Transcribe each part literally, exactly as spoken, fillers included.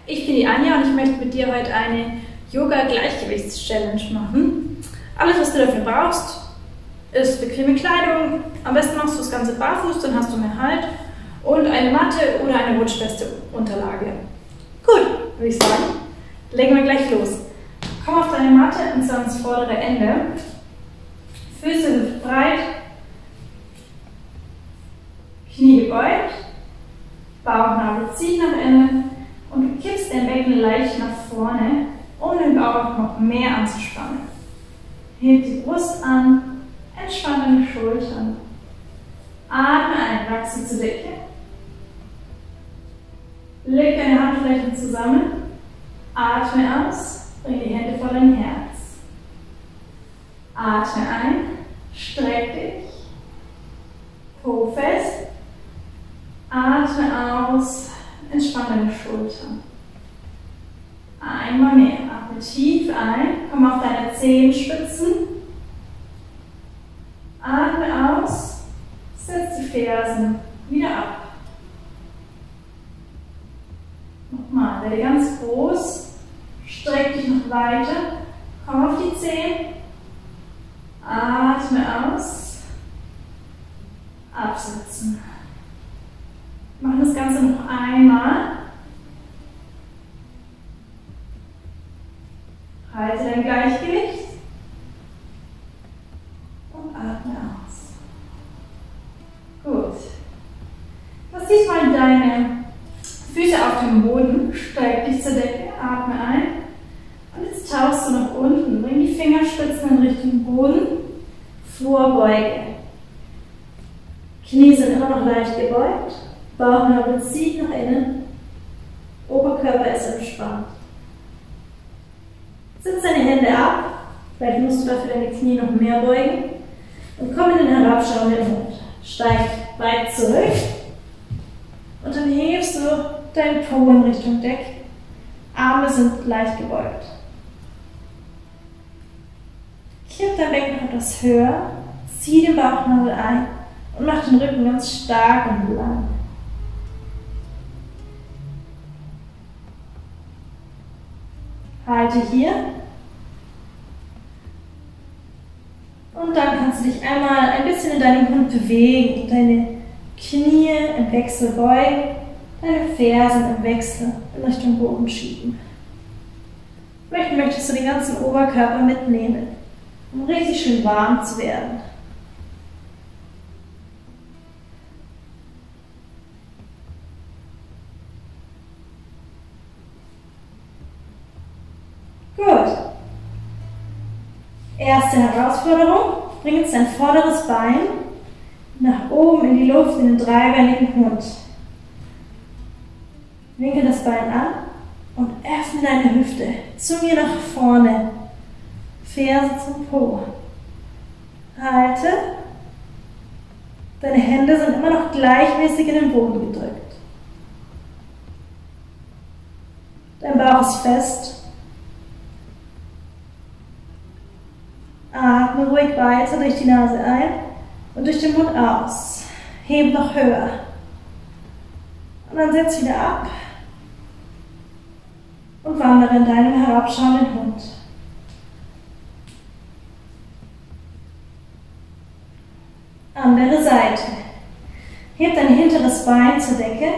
Ich bin die Anja und ich möchte mit dir heute eine Yoga-Gleichgewichts-Challenge machen. Alles, was du dafür brauchst, ist bequeme Kleidung. Am besten machst du das Ganze barfuß, dann hast du mehr Halt. Und eine Matte oder eine rutschfeste Unterlage. Gut, würde ich sagen, legen wir gleich los. Komm auf deine Matte und zwar ans vordere Ende. Füße hüftbreit, Knie gebeugt, Bauchnabel zieht nach innen und du kippst dein Becken leicht nach vorne, um den Bauch noch mehr anzuspannen. Heb die Brust an, entspann deine Schultern. Atme ein, wachse zur Decke. Leg deine Handflächen zusammen, atme aus, bring die Hände vor dein Herz. Atme ein, streck dich, Po fest, atme aus, entspann deine Schultern. Einmal mehr, atme tief ein, komm auf deine Zehenspitzen, atme aus, setz die Fersen wieder ab. Nochmal, werde ganz groß, streck dich noch weiter, komm auf die Zehen, atme aus, absetzen. Wir machen das Ganze noch einmal. Halte dein Gleichgewicht und atme aus. Gut. Lass diesmal deine Füße auf dem Boden, streck dich zur Decke, atme ein und jetzt tauchst du nach unten, bring die Fingerspitzen in Richtung Boden, Vorbeuge. Knie sind immer noch leicht gebeugt, Bauchnabel zieht nach innen, Oberkörper ist entspannt. Setz deine Hände ab, vielleicht musst du dafür deine Knie noch mehr beugen und komm in den herabschauenden Hund. Steig weit zurück und dann hebst du dein Po in Richtung Deck. Arme sind leicht gebeugt. Kipp dein Becken noch etwas höher, zieh den Bauchnabel ein und mach den Rücken ganz stark und lang. Halte hier. Und dann kannst du dich einmal ein bisschen in deinem Hund bewegen und deine Knie im Wechsel beugen, deine Fersen im Wechsel in Richtung Boden schieben. Vielleicht möchtest du den ganzen Oberkörper mitnehmen, um richtig schön warm zu werden. Gut. Erste Herausforderung, bring jetzt dein vorderes Bein nach oben in die Luft in den dreibeinigen Hund. Winkel das Bein an und öffne deine Hüfte zu mir nach vorne. Ferse zum Po. Halte. Deine Hände sind immer noch gleichmäßig in den Boden gedrückt. Dein Bauch ist fest. Atme ruhig weiter durch die Nase ein und durch den Mund aus. Heb noch höher. Und dann setz wieder ab und wandere in deinem herabschauenden Hund. Andere Seite. Heb dein hinteres Bein zur Decke.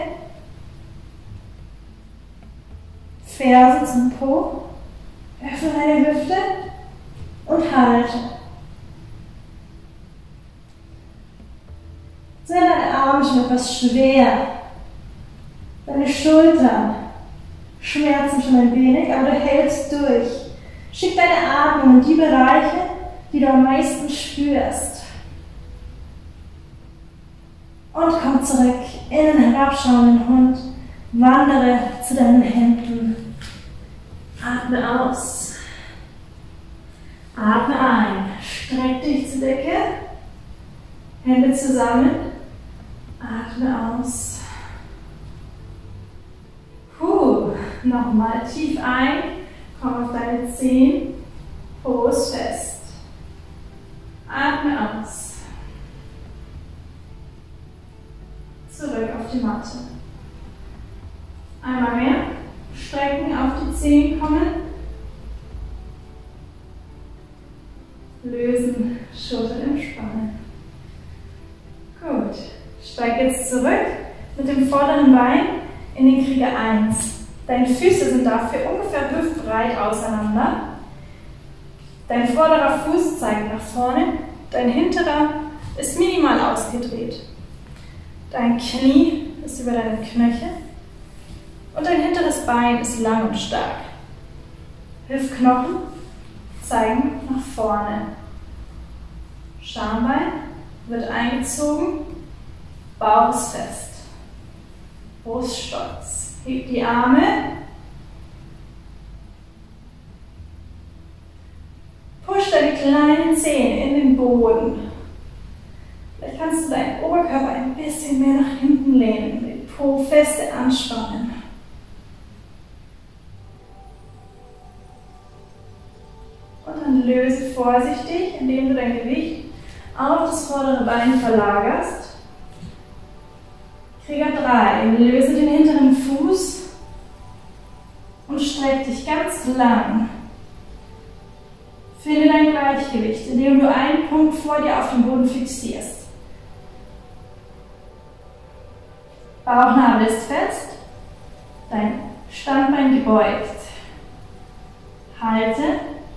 Ferse zum Po. Öffne deine Hüfte. Und halte. Sind deine Arme schon etwas schwer. Deine Schultern schmerzen schon ein wenig, aber du hältst durch. Schick deine Atmung in die Bereiche, die du am meisten spürst. Und komm zurück in den herabschauenden Hund. Wandere zu deinen Händen. Atme aus. Atme ein, streck dich zur Decke, Hände zusammen, atme aus. Puh, nochmal tief ein, komm auf deine Zehen, Po ist fest. Atme aus. Zurück auf die Matte. Einmal mehr. Strecken, auf die Zehen kommen. Lösen, Schultern entspannen. Gut. Steig jetzt zurück mit dem vorderen Bein in den Krieger eins. Deine Füße sind dafür ungefähr hüftbreit auseinander. Dein vorderer Fuß zeigt nach vorne, dein hinterer ist minimal ausgedreht. Dein Knie ist über deinem Knöchel und dein hinteres Bein ist lang und stark. Hüftknochen zeigen nach vorne. Schambein wird eingezogen, Bauch ist fest. Brust stolz. Heb die Arme. Push deine kleinen Zehen in den Boden. Vielleicht kannst du deinen Oberkörper ein bisschen mehr nach hinten lehnen, den Po feste anspannen. Und dann löse vorsichtig, indem du dein Gewicht auf das vordere Bein verlagerst. Krieger drei. Löse den hinteren Fuß und streck dich ganz lang. Finde dein Gleichgewicht, indem du einen Punkt vor dir auf dem Boden fixierst. Bauchnabel ist fest, dein Standbein gebeugt. Halte.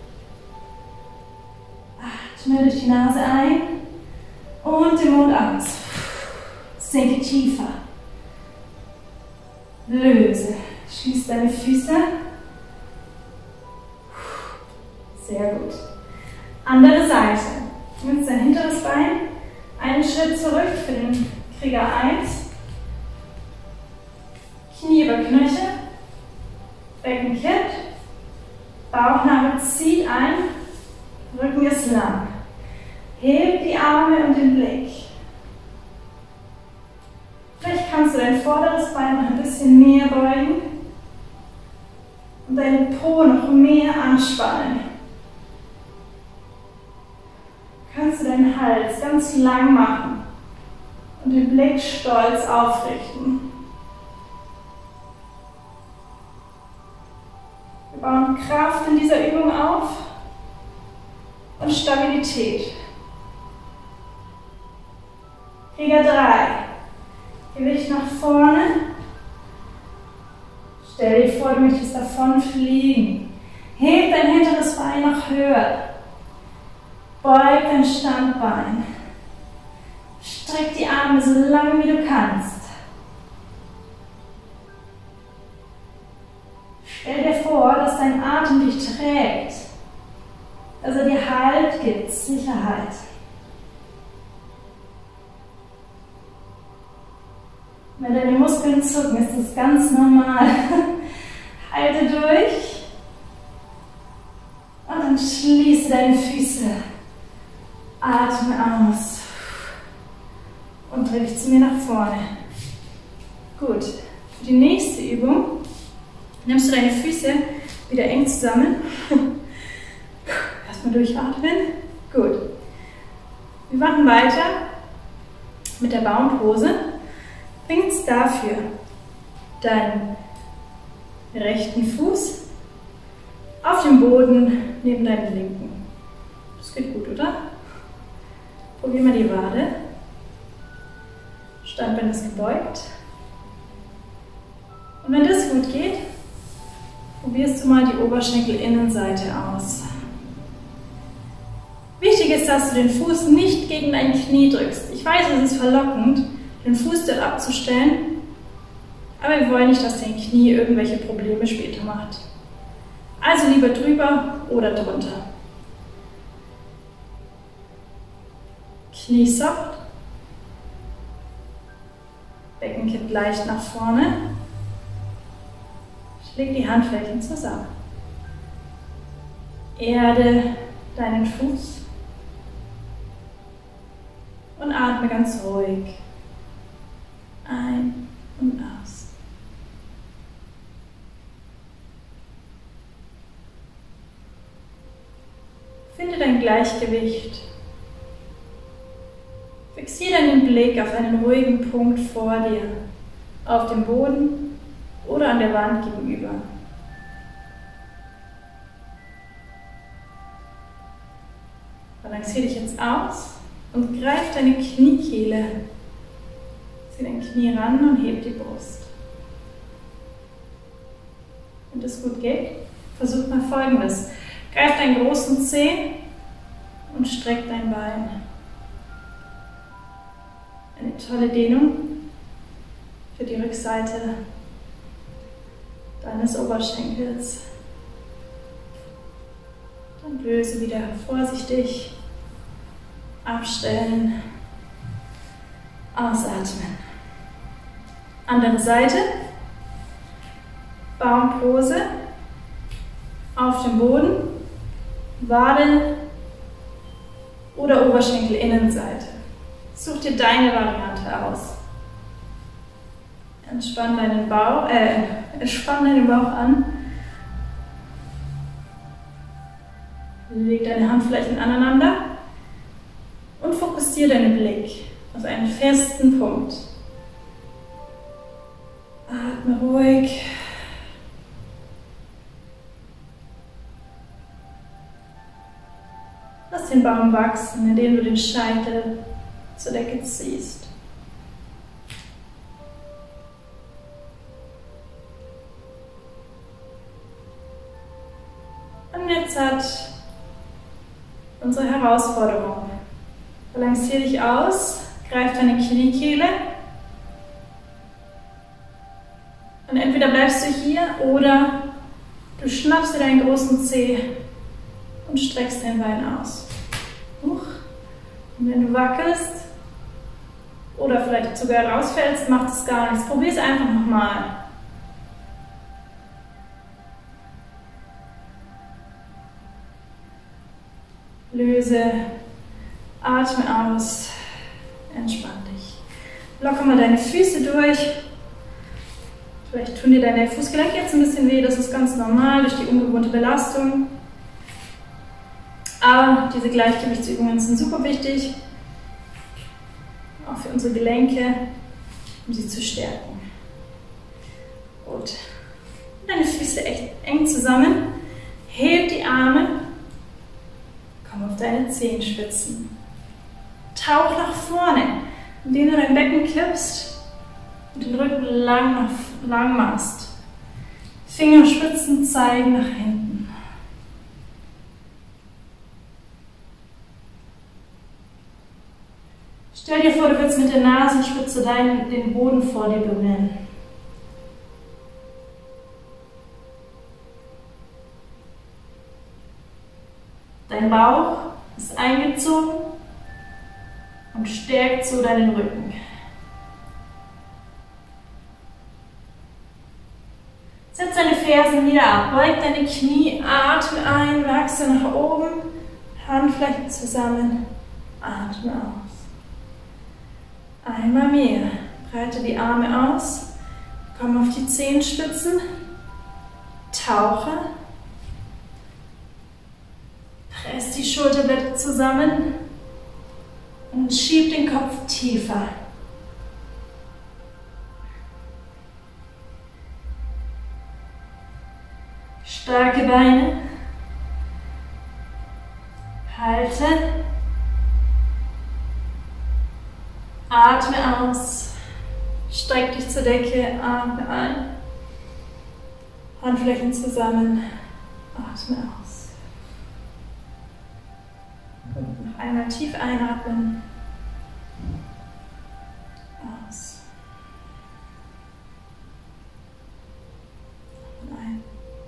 Atme durch die Nase ein und den Mund aus. Sinke tiefer. Löse. Schließ deine Füße. Sehr gut. Andere Seite. Nimmst dein hinteres Bein einen Schritt zurück für den Krieger eins. Knie über Knöchel. Becken kippt. Bauchnabel zieht ein. Rücken ist lang. Heb die Arme und den Blick. Vielleicht kannst du dein vorderes Bein noch ein bisschen mehr beugen und deinen Po noch mehr anspannen. Kannst du deinen Hals ganz lang machen und den Blick stolz aufrichten. Wir bauen Kraft in dieser Übung auf und Stabilität. Krieger drei. Gewicht nach vorne. Stell dir vor, du möchtest davon fliegen. Heb dein hinteres Bein noch höher. Beug dein Standbein. Streck die Arme so lang wie du kannst. Stell dir vor, dass dein Atem dich trägt. Dass er dir Halt gibt, Sicherheit. Wenn deine Muskeln zucken, ist das ganz normal. Halte durch. Und dann schließe deine Füße. Atme aus. Und dreh dich zu mir nach vorne. Gut. Für die nächste Übung nimmst du deine Füße wieder eng zusammen. Erstmal durchatmen. Gut. Wir machen weiter mit der Baumpose. Bring jetzt dafür deinen rechten Fuß auf den Boden neben deinen linken. Das geht gut, oder? Probier mal die Wade. Standbein ist gebeugt. Und wenn das gut geht, probierst du mal die Oberschenkelinnenseite aus. Wichtig ist, dass du den Fuß nicht gegen dein Knie drückst. Ich weiß, es ist verlockend, den Fuß dort abzustellen, aber wir wollen nicht, dass dein Knie irgendwelche Probleme später macht. Also lieber drüber oder drunter. Knie soft. Becken kippt leicht nach vorne. Schläg die Handflächen zusammen. Erde deinen Fuß und atme ganz ruhig ein und aus. Finde dein Gleichgewicht. Fixiere deinen Blick auf einen ruhigen Punkt vor dir, auf dem Boden oder an der Wand gegenüber. Balanciere dich jetzt aus und greif deine Kniekehle. Zieh dein Knie ran und heb die Brust. Wenn das gut geht, versuch mal Folgendes. Greif deinen großen Zeh und streck dein Bein. Eine tolle Dehnung für die Rückseite deines Oberschenkels. Dann löse wieder vorsichtig, abstellen, ausatmen. Andere Seite, Baumpose, auf dem Boden, Wade oder Oberschenkelinnenseite. Such dir deine Variante aus. Entspann deinen Bauch, äh, entspann deinen Bauch an. Leg deine Handflächen aneinander und fokussiere deinen Blick auf einen festen Punkt. Atme ruhig. Lass den Baum wachsen, indem du den Scheitel zur Decke ziehst. Und jetzt hat unsere Herausforderung. Balanciere dich aus, greif deine Kniekehle und entweder bleibst du hier oder du schnappst dir deinen großen Zeh und streckst dein Bein aus. Huch. Und wenn du wackelst oder vielleicht sogar rausfällst, macht es gar nichts. Probier es einfach nochmal. Löse, atme aus, entspann dich. Locker mal deine Füße durch. Vielleicht tun dir deine Fußgelenke jetzt ein bisschen weh, das ist ganz normal durch die ungewohnte Belastung. Aber diese Gleichgewichtsübungen sind super wichtig, auch für unsere Gelenke, um sie zu stärken. Gut. Deine Füße echt eng zusammen. Heb die Arme. Komm auf deine Zehenspitzen. Tauch nach vorne, indem du dein Becken kippst und den Rücken lang, lang machst. Fingerspitzen zeigen nach hinten. Stell dir vor, du willst mit der Nasenspitze deinen, den Boden vor dir berühren. Dein Bauch ist eingezogen und stärkt so deinen Rücken. Setz deine Fersen wieder ab, beug deine Knie, atme ein, wachse nach oben, Handflächen zusammen, atme aus. Einmal mehr, breite die Arme aus, komm auf die Zehenspitzen, tauche, press die Schulterblätter zusammen und schieb den Kopf tiefer. Starke Beine, halte, atme aus, streck dich zur Decke, atme ein, Handflächen zusammen, atme aus. Und noch einmal tief einatmen, aus. Und ein.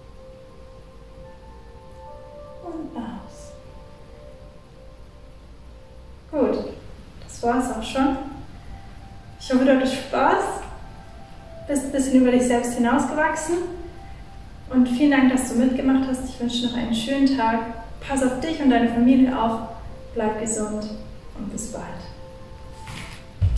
Und aus. Gut, das war es auch schon. Ich hoffe, du hattest Spaß, bist ein bisschen über dich selbst hinausgewachsen und vielen Dank, dass du mitgemacht hast. Ich wünsche noch einen schönen Tag. Pass auf dich und deine Familie auf, bleib gesund und bis bald.